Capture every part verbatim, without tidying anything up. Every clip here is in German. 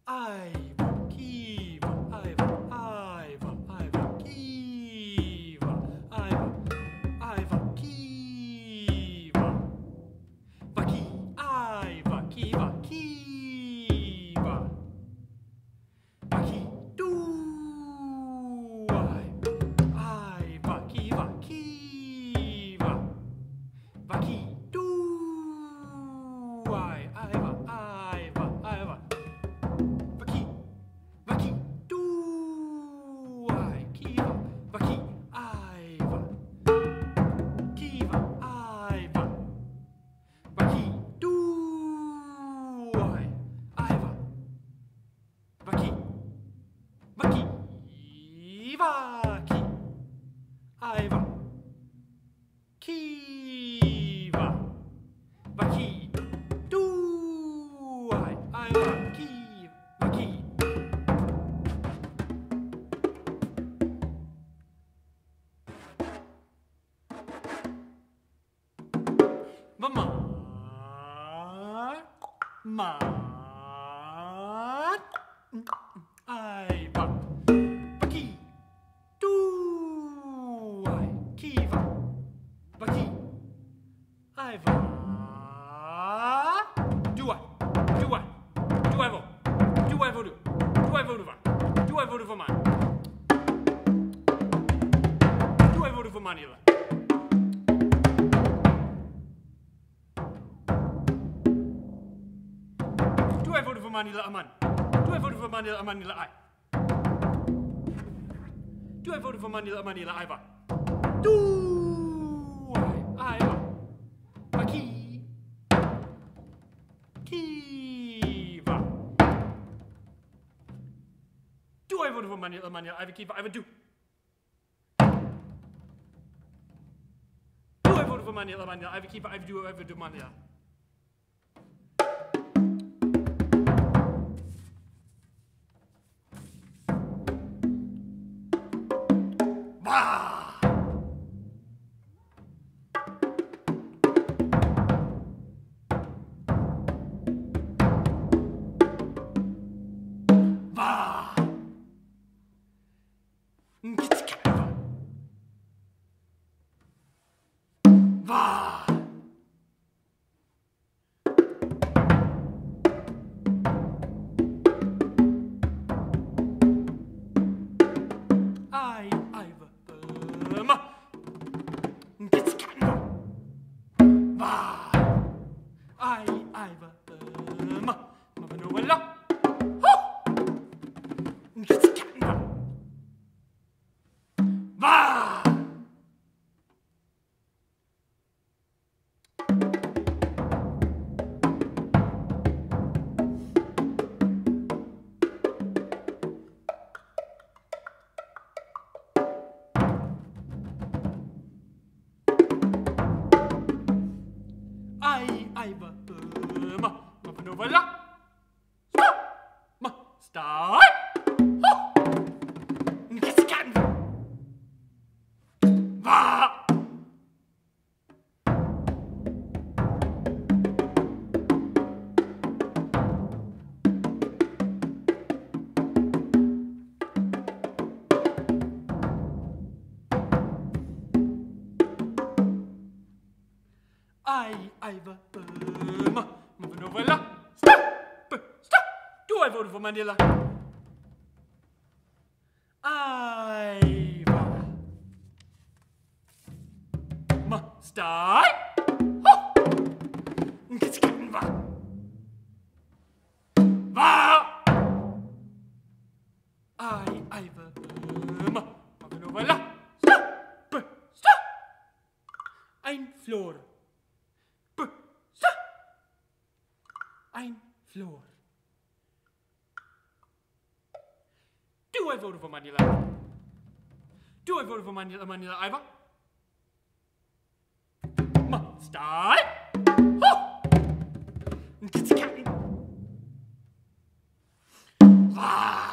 Aiva, Kiva, Aiva, Aiva, Aiva, Kiva, Aiva, Aiva, Kiva, Vaki, Aiva, Kiva, Kiva, Vaki, du, Aiva, Kiva, Kiva, Vaki, du, Aiva, Aiva, Aiva. Vaki, Vaki, du, ai, Kiva, Vaki, Aiva, Kiva, Aiva, Vaki, du, ai, Aiva, Vaki, Vaki, Vaki, Aiva, Kiva, Vaki, du, ai, Aiva, Kiva, Vaki. Mama, ma, Aiva, Vaki, du, ai, Kiva, Vaki, Aiva, du, ai, du, ai, du, ai, vo, du, ai, vo, du, du, ai, vo, du, va, du, ai, vo, du, va, man, du, ai, vo, du, va, Manila. Du ai vote for Manila Aman. Du ai vote for Manila Amanila I. Du ai vote for Manila Amanila Iva. Du ai Iva. Maki. Kiva. Du ai vote for Manila Amanila Iva Kiva Iva du. Du ai vote for Manila Amanila Iva Kiva Iva du Iva du Manila. Aiva, ma, ma novella. Stop, ma, stop. Jetzt kann. Va. Ai, Aiva, ma, ma novella. Stop, stop. Du ai vote for Manila. Aiva. Ma, stop. Jetzt kann va. Va. Ai, Aiva, ma, ma novella. Stop, stop. Ein Flor. Ein Flor. Do I vote for Manila? Do I vote for Manila, Manila Iva? Must I? Oh! It's a cat. Ah!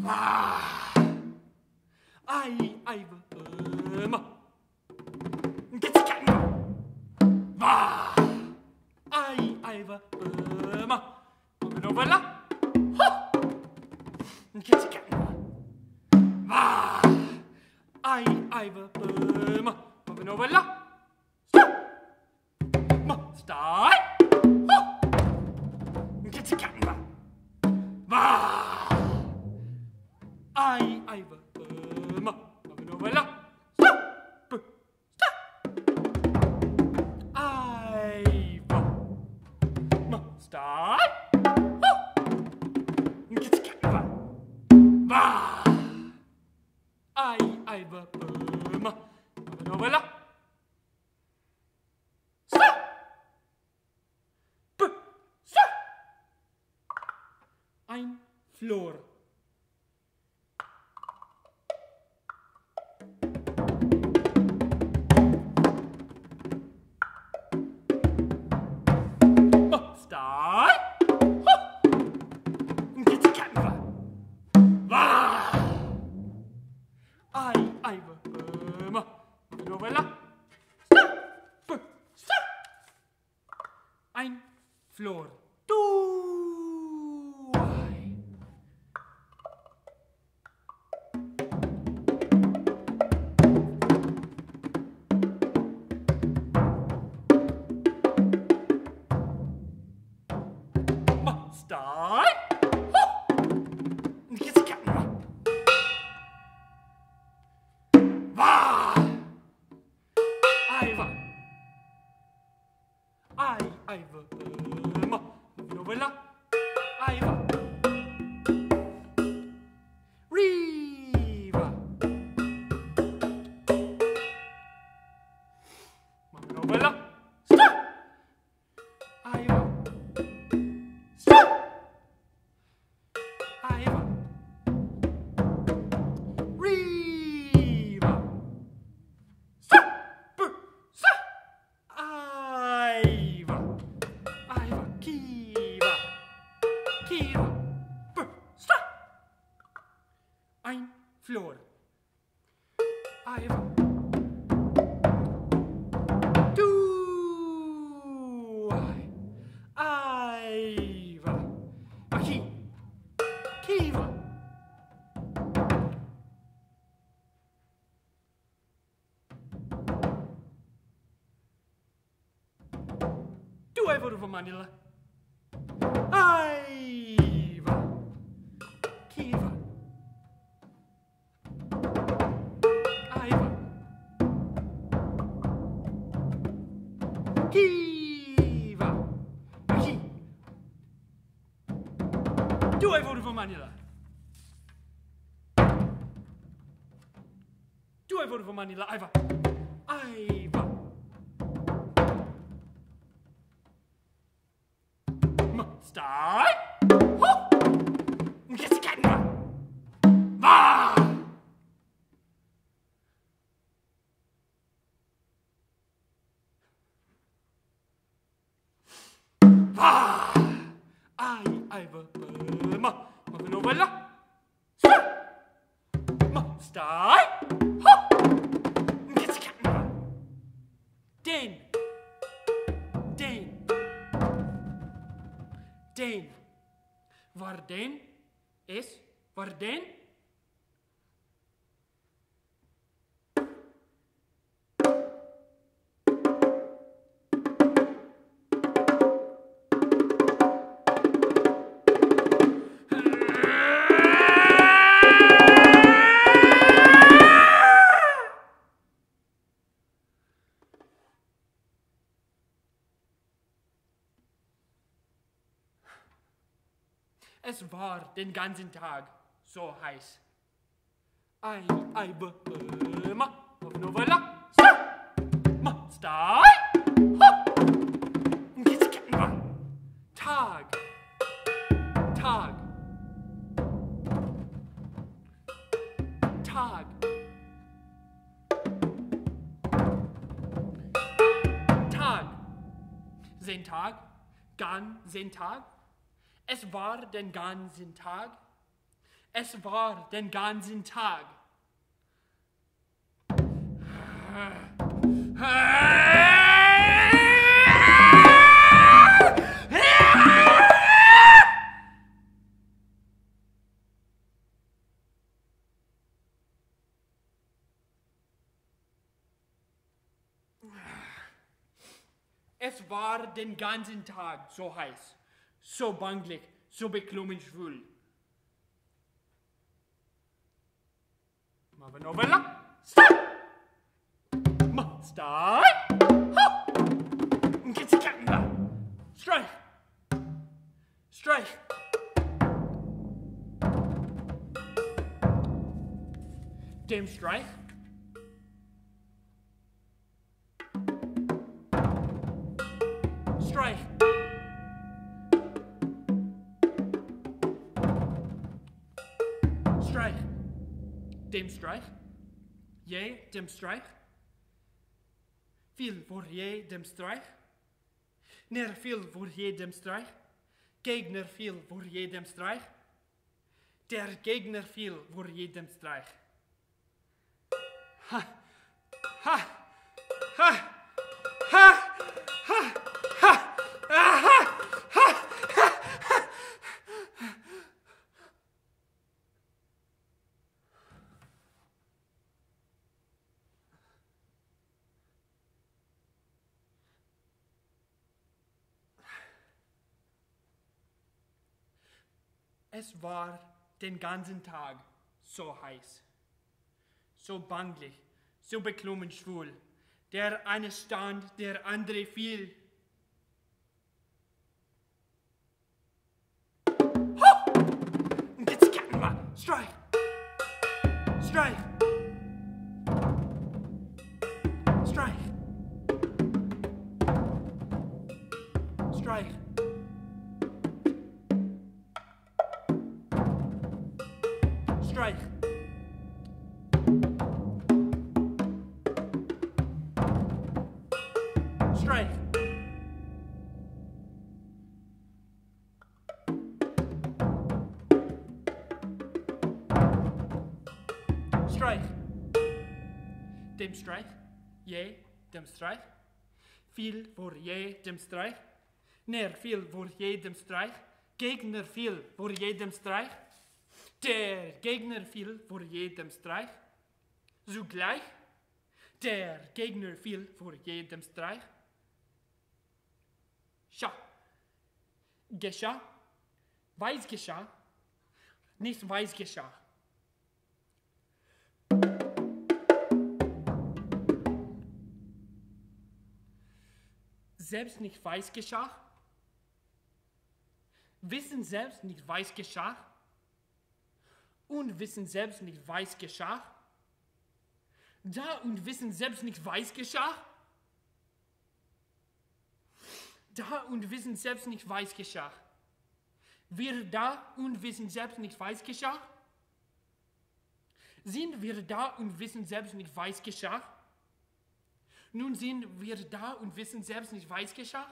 Ei, ei, ma. Gitsi katten. Ma. Ei, ei, ma. Moving over la. Ho. Gitsi katten. Ma. Ei, ei, ma. Moving over la. Stop. Ma. Stop. Ho. Gitsi katten. Ma. Ei, ei, ma. Moving over la. Stop. Stop. Ei, ma. Stop. Ho. Gitsi katten. Ma. Ei, ei, ma. Moving over la. Stop. Stop. Ein Flor. Stop. Ho. Gitsi katten. Ma. Ei, ei, ma. Moving over la. Stop. Stop. Ein Flor. Du. Ei. Ma. Stop. Ho. Gitsi katten. Ma. Ei, wa. Ei, ei, ma. Moving over la. Ei, wa. Riva. Moving over la. Stop. Ei, wa. Stop. Ei, wa. Riva. Stop. Stop. Ei, wa. Ei, wa. Kiva. Kiva. Stop. Ein Flor. Ei, wa. Du. Ei. Ei, wa. Ki. Kiva. Du ei voru von Manila. Ei, wa. Kiva. Ei, wa. Kiva. Ki. Du ei voru von Manila. Du ei voru von Manila. Ei, wa. Ei, wa. Ma. Stop. Ho. Gitsi katten. Ma. Ma. Ei, ei, ma. Moving over la. Stop. Ma. Stop. Ho. Gitsi katten. Den. Den. Den. Waar den is, waar den? Es war den ganzen Tag so heiß. Ei, ei, b, b, ma, moving over la. Stop. Ma. Stop. Ho. Gitsi katten. Tag. Tag. Tag. Tag. Den Tag. Ganzen Tag. Es war den ganzen Tag. Es war den ganzen Tag. Es war den ganzen Tag so heiß, so banglich, so beklommen schwül. Machen wir Novella. Stop! Ma, stop! Ho! Geht's die Kacken da? Streich! Streich! Dem Streich? Streich! Streich! Dem Streich? Je, dem Streich? Viel vor jedem Streich? Ner viel vor jedem Streich? Gegner viel vor jedem Streich? Der Gegner viel vor jedem Streich. Ha! Ha! Ha! Ha! Ha! Ha! Ha! Ha! Es war den ganzen Tag so heiß, so banglich, so beklommen schwul. Der eine stand, der andere fiel. Ho! Geht's die Kacken mal! Streich! Streich! Streich! Streich! Streich! Streich! Streich! Dem Streich, je, dem Streich, viel vor jedem Streich, ner viel vor jedem Streich, Gegner viel vor jedem Streich, der Gegner fiel vor jedem Streich, zugleich, der Gegner fiel vor jedem Streich. Schau, geschah, weiß geschah, nicht weiß geschah. Selbst nicht weiß geschah, wissen selbst nicht weiß geschah, und wissen selbst nicht weiß geschah, da und wissen selbst nicht weiß geschah, da und wissen selbst nicht weiß geschah, wir da und wissen selbst nicht weiß geschah, sind wir da und wissen selbst nicht weiß geschah, nun sind wir da und wissen selbst nicht weiß geschah,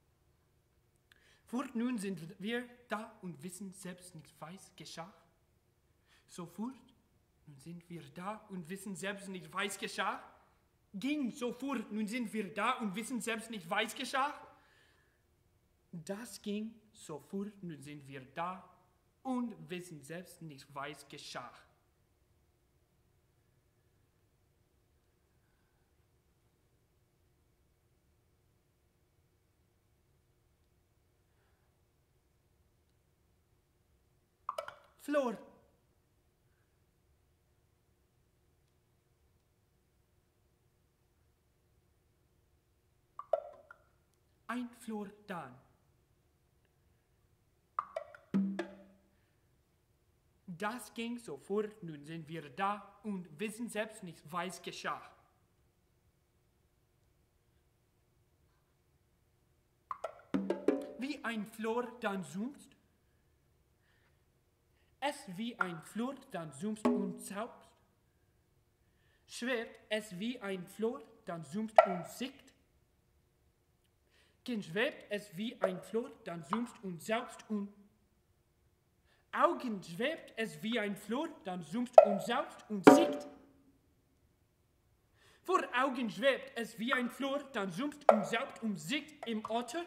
fort nun sind wir da und wissen selbst nicht weiß geschah. Sofort, nun sind wir da und wissen selbst nicht, weiß geschah. Ging sofort, nun sind wir da und wissen selbst nicht, weiß geschah. Das ging sofort, nun sind wir da und wissen selbst nicht, weiß geschah. Flor. Ein Flor dann. Das ging sofort, nun sind wir da und wissen selbst nicht, was geschah. Wie ein Flor dann summst, es wie ein Flor dann summst und zaubst, schwert es wie ein Flor dann summst und sickt, Kind schwebt es wie ein Flor, dann summst und saugst und Augen schwebt es wie ein Flor, dann summt und saugt und siegt. Vor Augen schwebt es wie ein Flor, dann summt und saugt und siegt im Otter.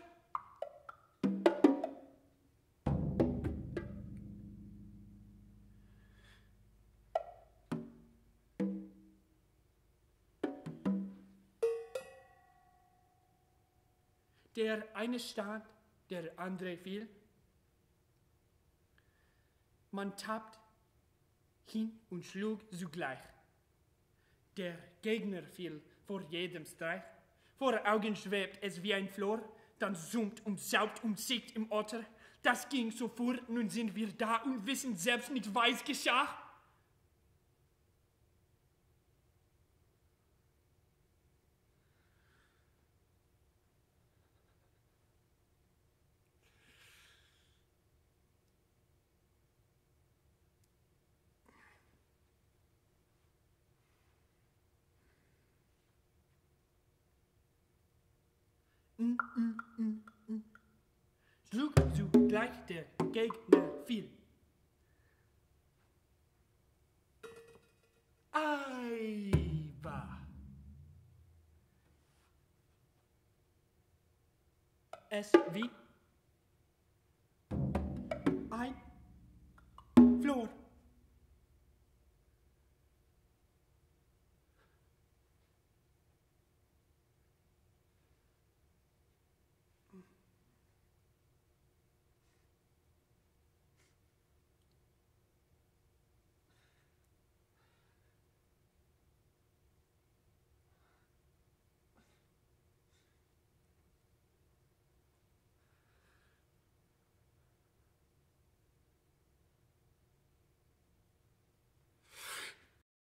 Der eine stand, der andere fiel. Man tappt hin und schlug zugleich. Der Gegner fiel vor jedem Streich. Vor Augen schwebt es wie ein Flor, dann summt und saugt und siegt im Otter. Das ging so vor, nun sind wir da und wissen selbst nicht, was geschah. Mm, mm, mm, mm. Schlug zugleich der Gegner fiel. Aiwa. Es wie